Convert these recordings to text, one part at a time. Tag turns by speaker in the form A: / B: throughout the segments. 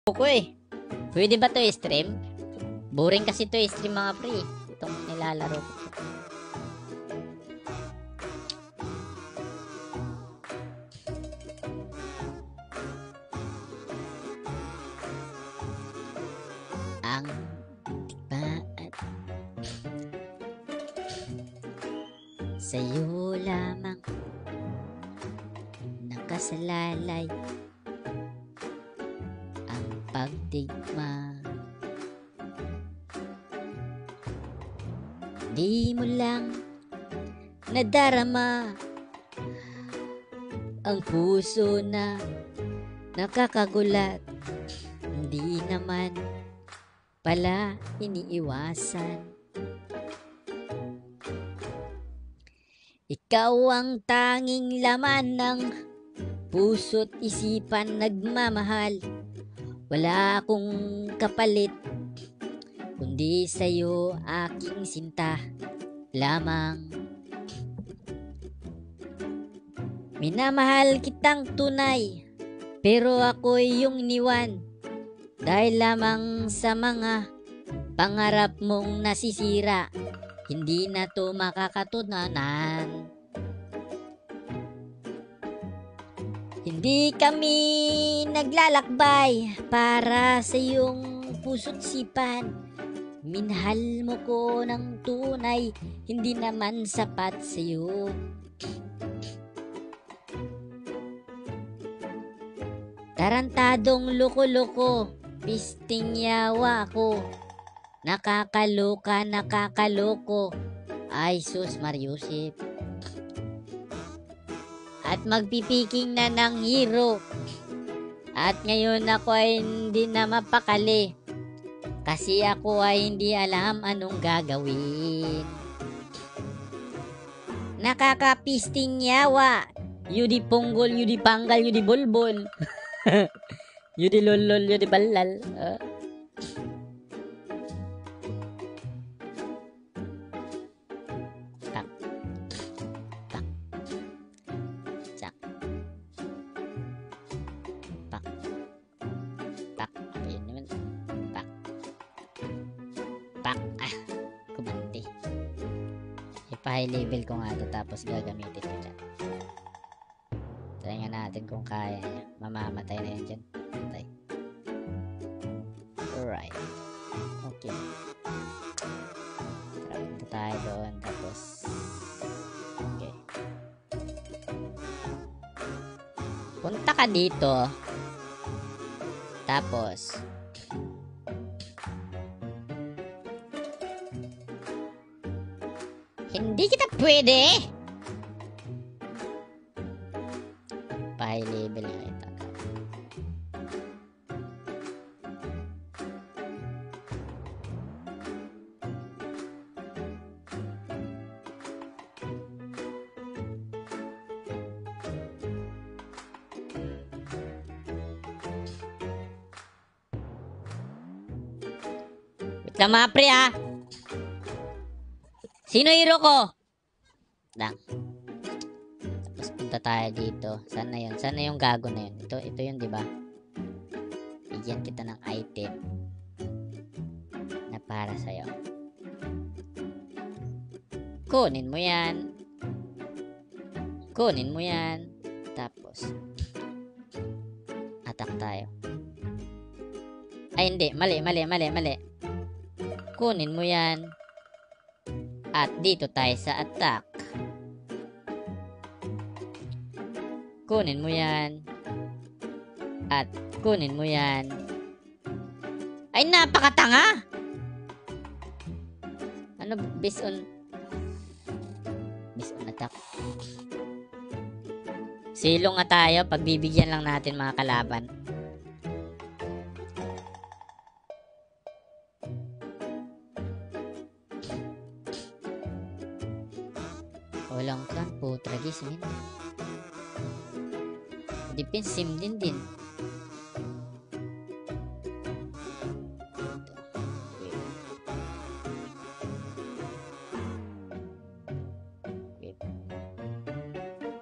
A: ko eh. Pwede ba to i-stream? Boring kasi to i-stream mga pre. Itong nilalaro ko. Ang tikbaat sa'yo lamang nakasalalay ang pagdigma. Di mo lang nadarama ang puso na nakakagulat. Hindi naman pala iniiwasan. Ikaw ang tanging laman ng puso't isipan nagmamahal. Wala akong kapalit, kundi sa'yo aking sinta lamang. Minamahal kitang tunay, pero ako'y iyong iniwan. Dahil lamang sa mga pangarap mong nasisira, hindi na to makakatunanan. Hindi kami naglalakbay para sa iyong puso't sipan. Minahal mo ko ng tunay, hindi naman sapat sa iyo. Tarantadong loko-loko, pisting yawa ko. Nakakaloka, nakakaloko. Ay sus Mariusip. At magpipiking na ng hero. At ngayon ako ay hindi na mapakali. Kasi ako ay hindi alam anong gagawin. Nakakapisting yawa. Yudi punggol, yudi panggal, yudi bulbul. Yudi lolol, yudi balal. Tak. Tak. Sak. Pak. Pak. Ayun naman. Pak. Pak. Ah. Kumanti. Ipa-high level ko nga ito tapos gagamitin ko dyan. Try nga natin kung kaya niya. Mamamatay na yan dyan. Patay. Alright. Okay. Punta tayo doon. Tapos okay. Punta ka dito. Tapos hindi kita pwede. Pa-high level nga ito. Wait lang mga pre ha. Sino hero ko? Lang. Tapos punta tayo dito. Saan na yun? Saan na yung gago na yun? Ito yun, di ba? Bigyan kita ng item na para sa'yo. Kunin mo yan. Kunin mo yan. Tapos attack tayo. Ay hindi. Mali. Kunin mo yan. At dito tayo sa attack. Kunin mo yan. At kunin mo yan. Ay, napakatanga! Ano, based on attack. Silong nga tayo. Pagbibigyan lang natin mga kalaban. Walang kan po. Tragis min. Defensive din.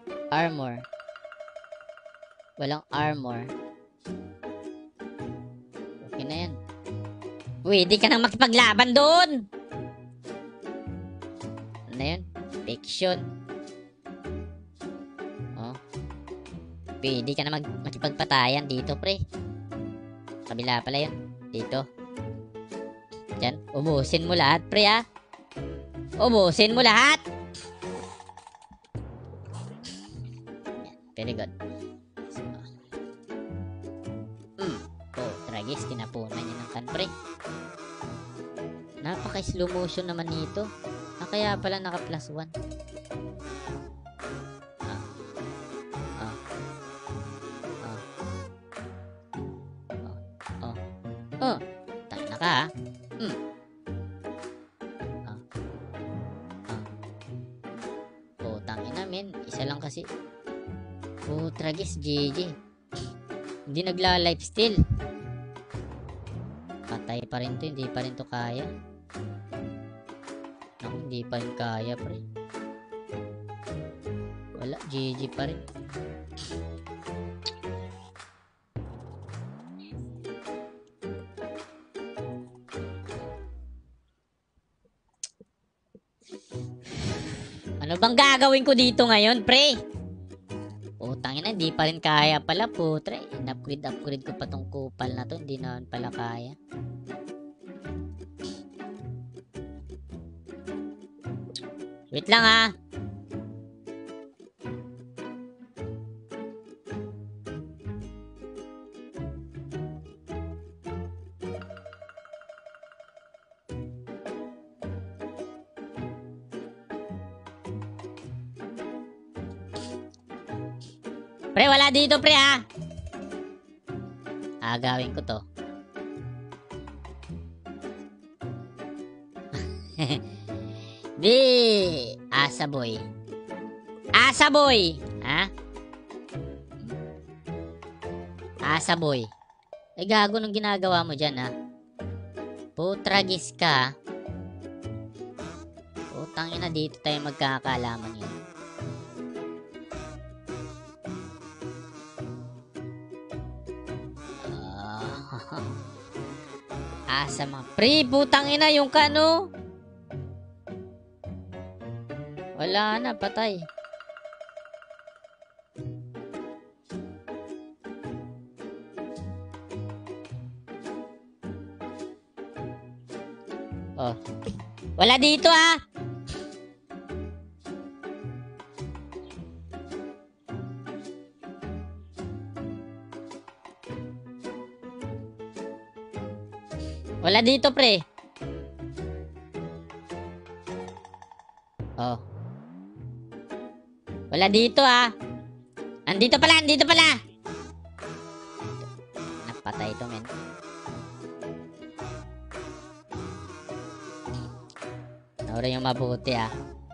A: Armor. Walang armor. na yan. Pwede ka nang makipaglaban doon. Ano na yun? Fiction. Oh. Pwede ka na makipagpatayan dito, pre. Kabila pala yun. Dito. Diyan. Ubusin mo lahat, pre, ha? Ubusin mo lahat. Very good. So, Tragis, tinapunan niya ng kan, pre. Napaka-slow motion naman nito. Kaya pala naka +1. Tayo na ka, ha? Tangina, men. Isa lang kasi. Tragis, GG. Hindi nagla-lifesteal. Patay pa rin to. Hindi pa rin to kaya. Naku, hindi pa rin kaya, pre. Wala, GG pa rin. Ano bang gagawin ko dito ngayon, pre? Tangina, hindi pa rin kaya pala, putre. In-upgrade ko pa tong kupal na to. Hindi naman pala kaya. Wait lang, ha. Pre, wala dito, pre, ha. Agawin ko to. Di, asa boy. Asa boy, ha? Asa boy. Gago nung ginagawa mo dyan, ha? Putragis ka. Putangin na, dito tayo magkakalaman yun. Asa mga pre, putang ina yung kano. Wala na, patay. Wala dito, ha. Wala dito, pre. Wala dito, ha. Andito pala, andito pala. Napatay ito, men. Naura yung mabuti, ha.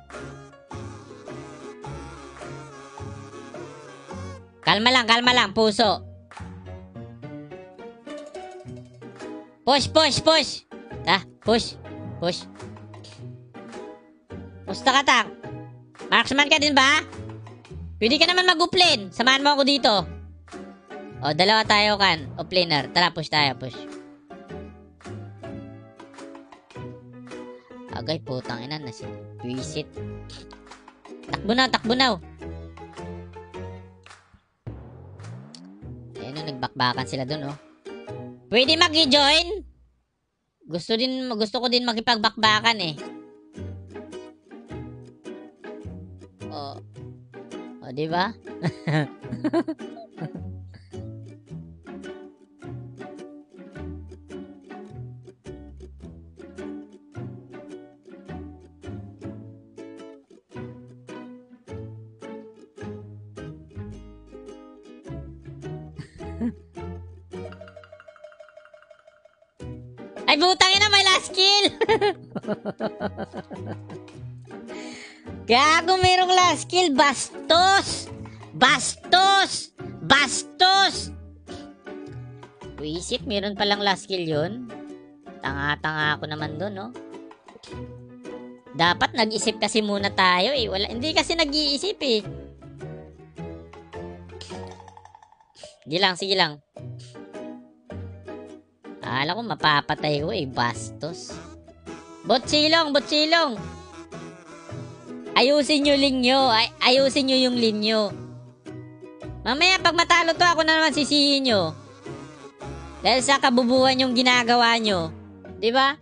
A: Kalma lang, puso. Push, push, push. Push. Push. Musta ka, tak? Marksman ka din ba? Pwede ka naman mag-uplane. Samahan mo ako dito. Dalawa tayo kan. Uplaner. Tara, push tayo, push. Agay, putang ina. Visit. Takbo na. Ayun, nagbakbakan sila dun, oh. Pwede mag-join? Gusto ko din makipagbakbakan, eh. Di ba? Ay, butang ina, may last kill. Gago, merong last kill. Bastos. Wisit, meron palang last kill yun. Tanga-tanga ako naman dun, no? Dapat nag-isip kasi muna tayo, eh. Hindi kasi nag-iisip, eh. Sige lang. Akala ko mapapatay ko eh, bastos. Botsilong, botsilong. Ayusin nyo linyo. Ayusin nyo yung linyo. Mamaya pag matalo to, ako na naman sisihin nyo. Dahil sa kabubuhan yung ginagawa nyo. Diba?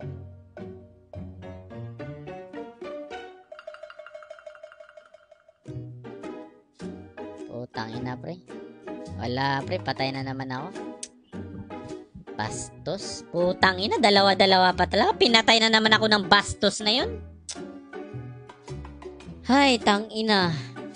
A: Putang ina, pre. Wala, pre. Patay na naman ako. Bastos. Putang ina. Dalawa-dalawa pa talaga. Pinatay na naman ako ng bastos na yun. Hay, tang ina.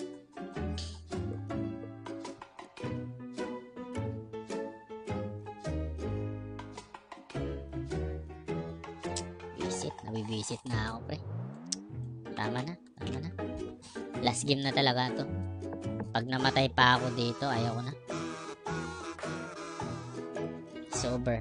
A: Nabibisit na ako, pre. Tama na, tama na. Last game na talaga to. Pag namatay pa ako dito, ayoko na. It's over.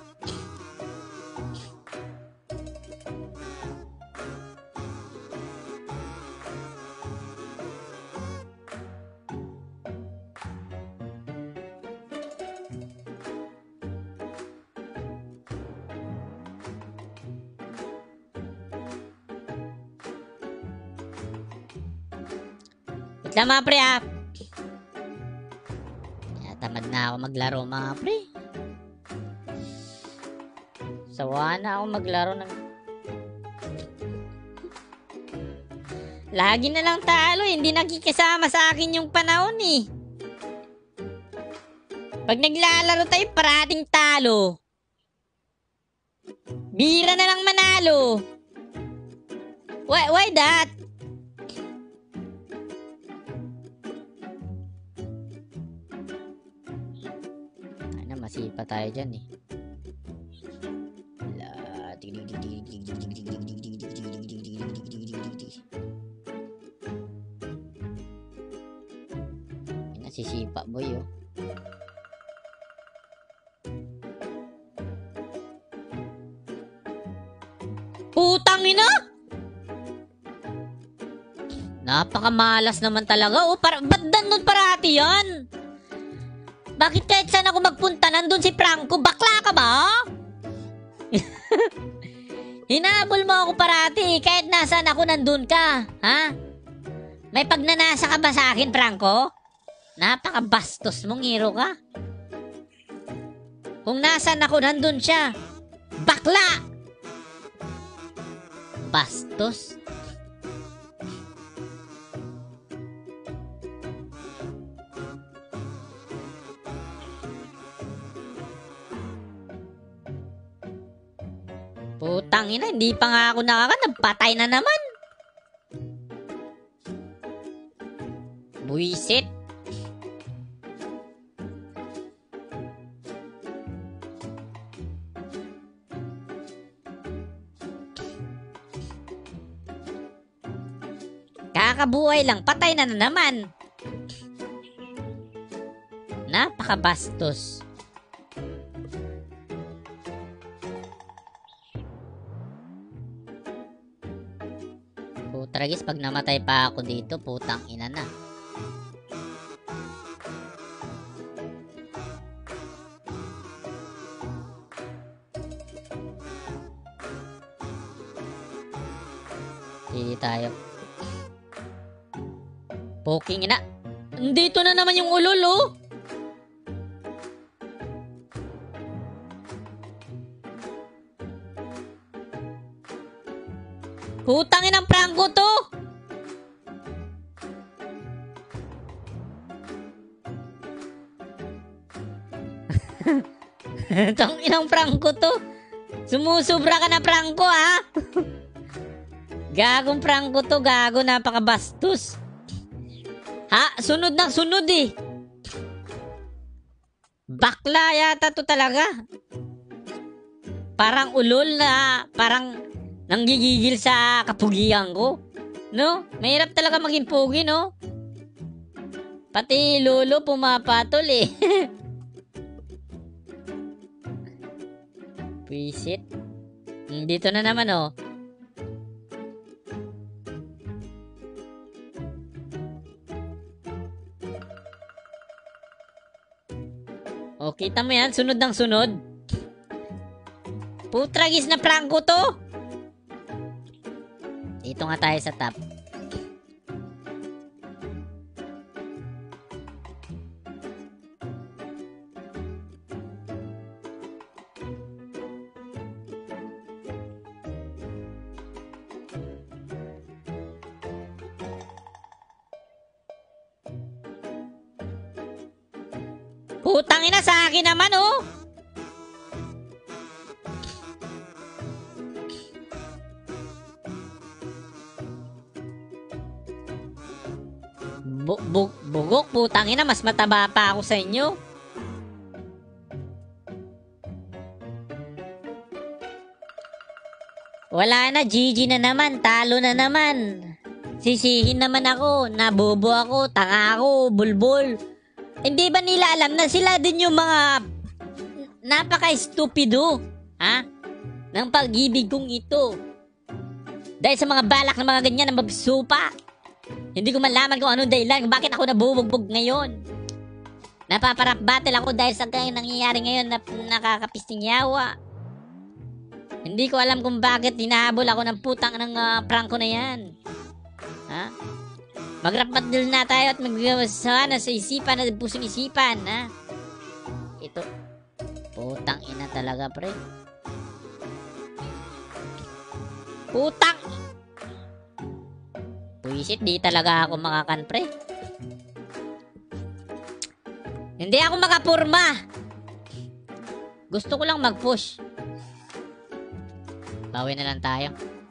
A: Tama, pre, ah. Tamad na ako maglaro, mga pre. Sawa na ako maglaro ng... Lagi na lang talo, hindi nakikisama sa akin yung panahon, eh. Pag naglalaro tayo, parating talo. Bira na lang manalo. Why that? Masipa tayo dyan eh. Nasisipa boy oh. Putang ina! Napakamalas naman talaga. Oh, ba't nandun parati yan? Bakit kahit saan ako magpunta, nandun si Franco? Bakla ka ba? Hinabol mo ako parati. Kahit nasaan ako, nandun ka. Ha? May pagnanasa ka ba sa akin, Franco? Napakabastos mong hero ka. Kung nasaan ako, nandun siya. Bakla! Bastos. Putang ina, hindi pa nga ako nakakanap. Patay na naman. Buisit. Kakabuhay lang, patay na naman. Napakabastos. Putragis, pag namatay pa ako dito, putang ina na. Hindi tayo. Poking ina. Dito na naman yung ulol, oh. Putang inang Franco to. Tang inang Franco to. Sumusubra ka na, Franco, ha? Gagong Franco to, gago, napakabastos. Ha? Sunod ng sunod eh. Bakla yata to talaga. Parang ulol na, parang nanggigigil sa kapugian ko. No? Mahirap talaga maging pugi, no? Pati lolo pumapatol eh. Visit. Dito na naman, oh. Oh, kita mo yan? Sunod ng sunod. Putragis na prangko to. Dito nga tayo sa top. Putang ina, sa akin naman, oh. Bugok, putang ina, mas mataba pa ako sa inyo. Wala na, GG na naman, talo na naman. Sisihin naman ako, nabobo ako, tanga ako, bulbul. Hindi ba nila alam na sila din yung mga napaka-stupido, ha? Ng pag-ibig kong ito. Dahil sa mga balak ng mga ganyan na mabsupa. Hindi ko malaman kung anong dahilan, kung bakit ako nabubugbog ngayon. Napaparap battle ako dahil sa nangyayari ngayon na nakakapisting yawa. Hindi ko alam kung bakit hinahabol ako ng putang ng prangko na yan. Ha? Mag-rap battle na tayo at mag-sana sa isipan at pusong isipan, ha? Ito. Putang ina talaga, pre. Putang! Puisit, di talaga ako makakan, pre. Hindi ako makapurma. Gusto ko lang mag-push. Bawi na lang tayo.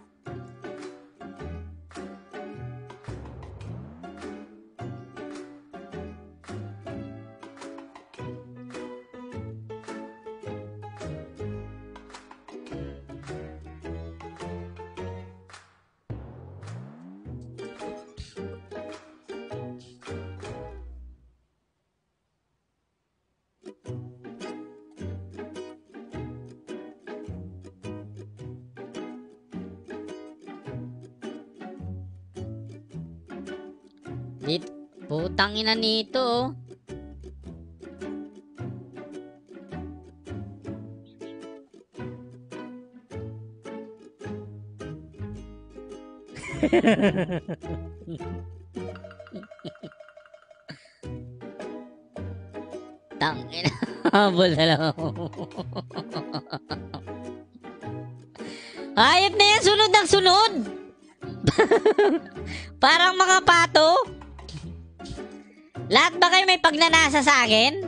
A: Putang ina nito, oh. Tangina, habol na lang ako. Hayop na yan, sunod ng sunod. Parang mga pato. Lahat ba kayo may pagnanasa sa akin?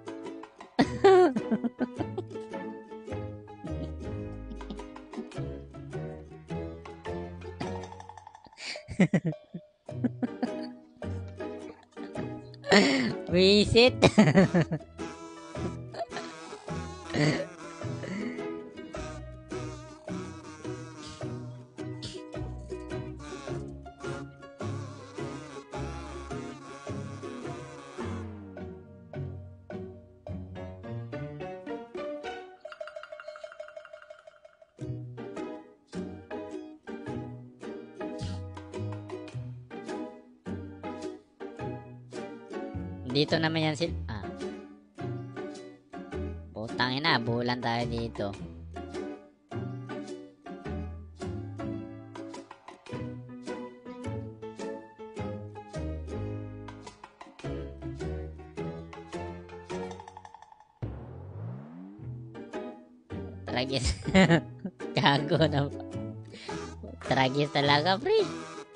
A: Visit. Dito naman yan putang ina, bulan tayo dito. Tragis. Gago na. Tragis talaga, pre.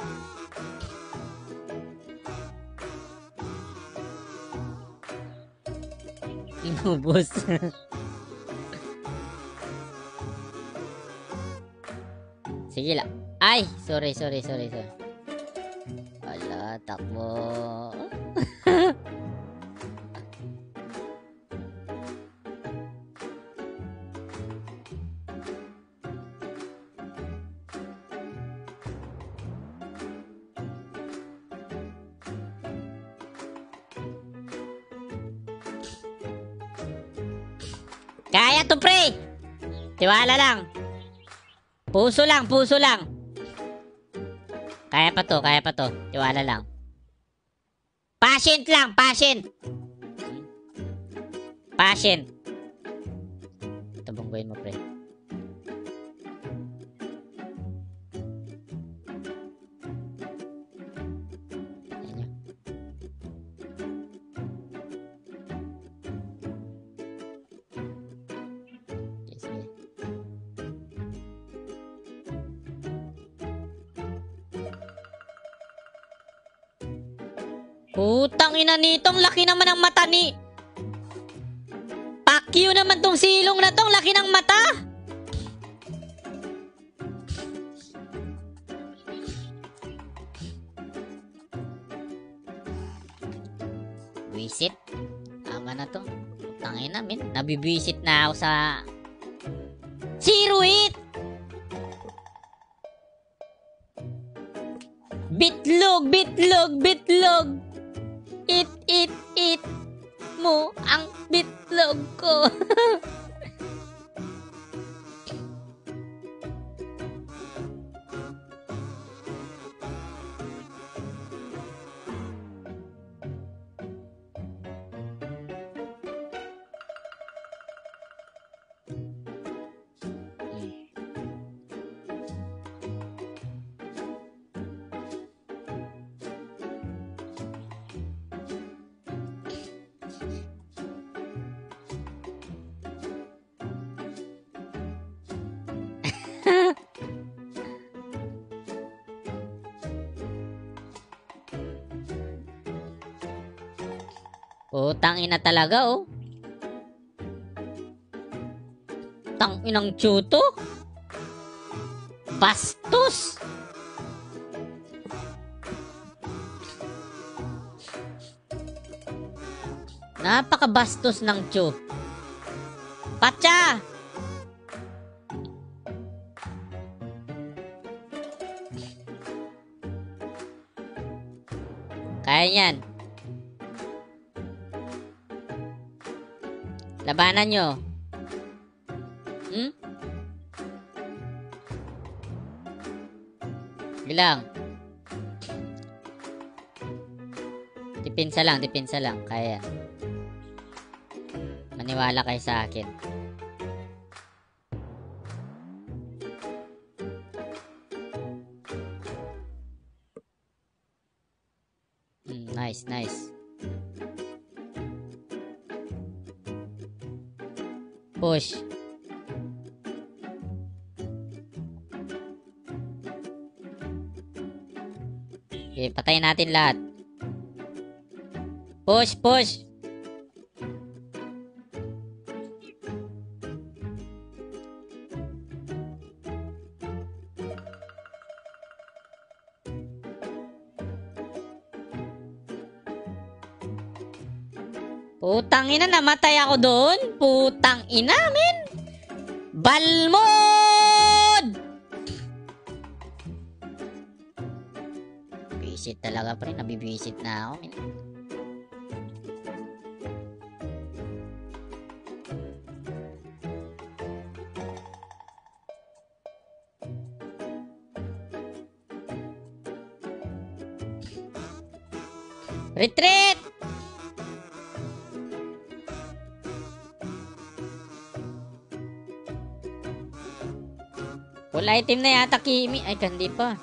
A: Inubos. Sige lang. Ay, sorry. Wala, takbo. Kaya to, pre. Tiwala lang. Puso lang. Kaya pa to. Tiwala lang. Patient lang, patient. Ito, bungguin mo, pre. Putang ina nitong laki naman ng mata ni... Pakyo naman tong silong na tong laki ng mata. Visit. Tama na to. Putang ina min. Nabibisit na ako sa... Siruit! Bitlog, bitlog, bitlog. Eat mo ang bitlog ko. Putang ina talaga, oh. Tang inang tsuto. Bastos. Napakabastos ng tsu. Pacha! Kaya yan. Labanan nyo. Bilang. Dipinsa lang. Kaya yan. Maniwala kayo sa akin. Nice. Push. Okay, patayin natin lahat. Push. Putang ina, namatay ako doon. Putang ina, men. Balmod! Visit talaga, pre. Nabibisit na ako, men. Retreat! Full item na yata, Kimi. Ay, hindi pa.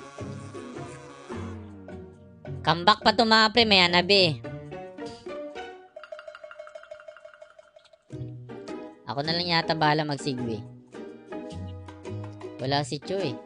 A: Comeback pa to mga pre. May hanabi. Ako na lang yata bahala mag-sigwe. Wala si Chu eh.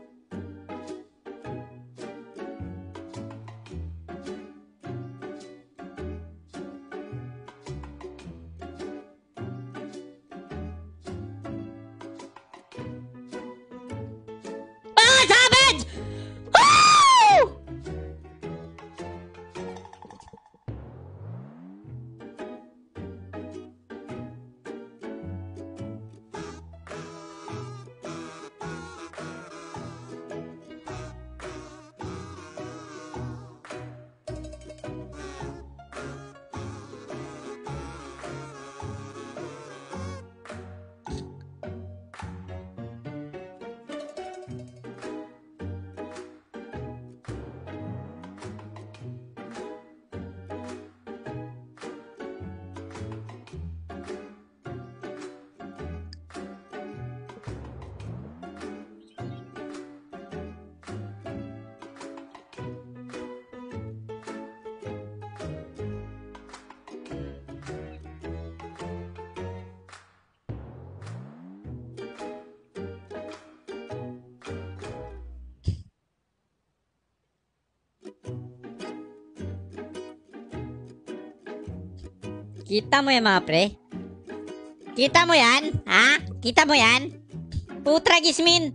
A: Kita mo yan, mga pre? Kita mo yan? Ha? Kita mo yan? Putra Gismin!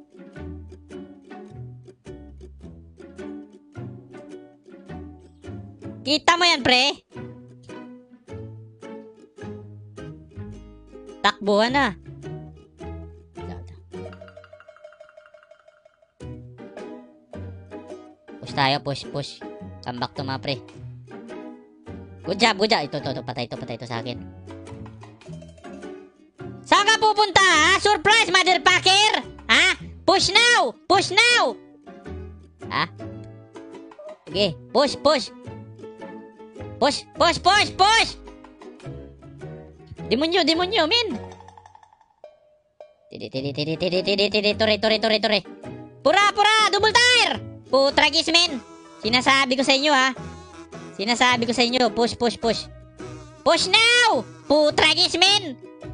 A: Kita mo yan, pre? Takbuhan na. Push tayo, push. Come back to, mga pre. Good job. Ito, patay to sa akin. Saan ka pupunta, ha? Surprise, motherfucker! Ha? Push now! Ha? Sige, push! Push! Demonyo, min! Tore. Pura! Double tire! Putra Gismin! Sinasabi ko sa inyo, ha? Push! Push now! Putra Gismin!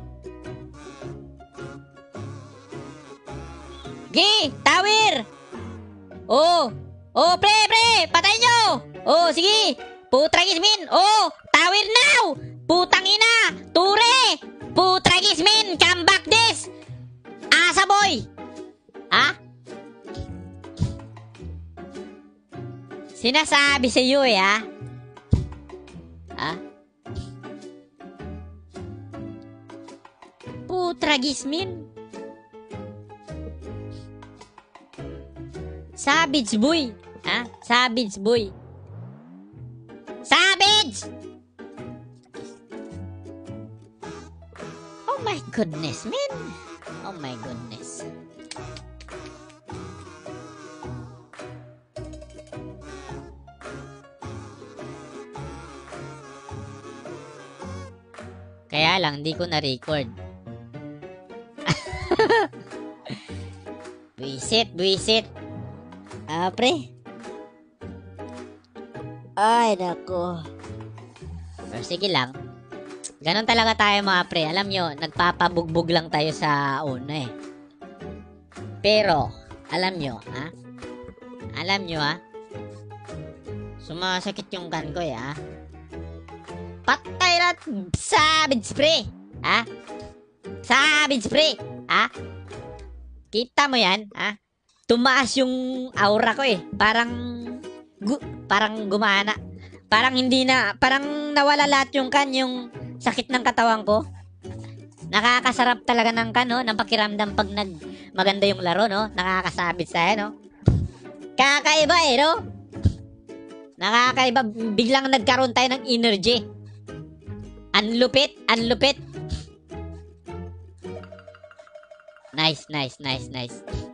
A: Gi! Tower! Oh, pre! Patay nyo! Oh, sige! Putra Gismin! Oh, tower now! Putang ina! Ture! Putra Gismin! Come back this! Asa boy! Ha? Sinasabi sa iyo ha? Ha? Putra Gismin! Savage boy! Ha? Savage boy! Savage! Oh my goodness, man! Oh my goodness. Kaya lang, di ko na-record. Buisit. Pre. Ay, nako. Pero sige lang. Ganon talaga tayo, mga pre. Alam nyo, nagpapabugbog lang tayo sa una eh. Pero, alam nyo, ha? Sumasakit yung gun ko eh, ha? Patay na, savage pre! Ha? Savage pre! Ha? Kita mo yan, ha? Tumaas yung aura ko eh. Parang gumana. Parang hindi na, parang nawala lahat yung yung sakit ng katawan ko. Nakakasarap talaga ng no? Ng pakiramdam pag maganda yung laro, no? Nakakasabit sa'yo, no? Kakaiba eh, no? Nakakaiba. Biglang nagkaroon tayo ng energy. Anlupit. Nice.